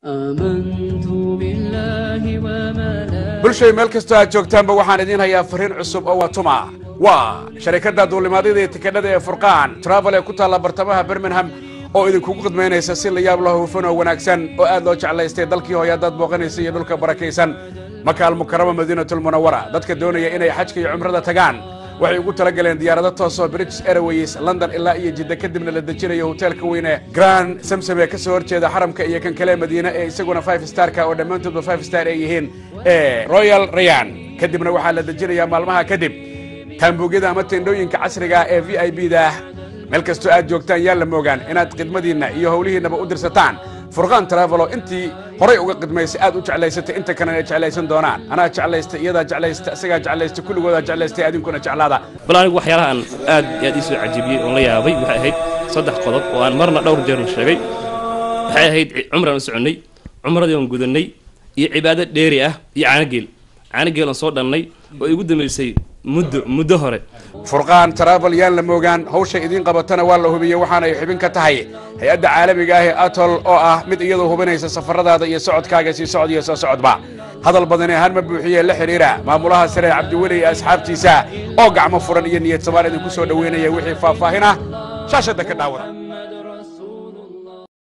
آمنت بالله bulshay meel kasta aad joogtaanba waxaan idin hayaa fariin cusub oo watuma waa sharikada duulimaadada ee tikadhada ee Furqaan Travel ee ku taala bartamaha Birmingham oo idinku qadmeynaysa si la yaab leh hufan oo wanaagsan oo aad loo jeclaystay dalkii hooyadaad booqanaysa iyo dhulka barakeysan Makka al-Mukarrama Madiinatul Munawwara dadka doonaya inay xajka iyo umrada tagaan waxay ugu tala galeen diyaarado toos oo British Airways London ilaa iyo Jeddah kadibna la dejinayo hotelka weyn ee Grand Samsam ee ka soo horjeeda xaramka iyo kan kale Madiina ee isaguna 5 star ka oo dhamaantoodba 5 star ay yihiin Royal Rayyan kadibna waxa la dejinayaa maalmaha kadib taambuugada ama teendooyinka casriga ee VIP da meel kasto aad joogtaan yaa la moogaan inaad khidmadiina iyo hawlihiinaba u dirsataan Furqaan Travel intii horay uga qidmaysay aad u jeclaysatay inta kana ay jeclaysan doonaan ana jeclaystay iyada jeclaystay asaga jeclaystay kulligooda jeclaystay adinkuna jeclaada bal anigu waxyaalahan aad isoo cajibiyay oo la yaabay waxa ahayd saddex qodob oo aan marna dhowr jeer sheegay waxay ahayd umraan soconay umradii aan gudanay iyo cibaadad dheeri ah iyo caanageel aan soo dhannay oo igu dameysay muddo hore Furqaan Travel yaan la moogaan hawsha idin qabatana waa la hubiyay waxaana ay xubin ka tahay hay'adda caalamiga ah ee Atol oo ah mid iyadoo hubinaysa safaradaada iyo socodkaaga si socod iyo soo socodba hadal badan ee han ma buuxiyay la xiriira maamulaha sare Cabdiweli iyo asxaabtiisa oo gacmo furan iyo niyad samaar idin ku soo dhaweynaya wixii faahfaahin ah shaashada ka daawada